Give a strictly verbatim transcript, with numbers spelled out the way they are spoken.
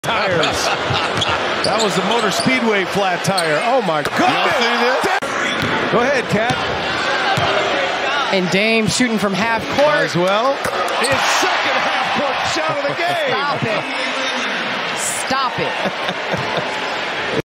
Tires. That was the Motor Speedway flat tire. Oh my goodness. Go ahead, Kat. And Dame shooting from half court. As well. His second half court shot of the game. Stop it. Stop it.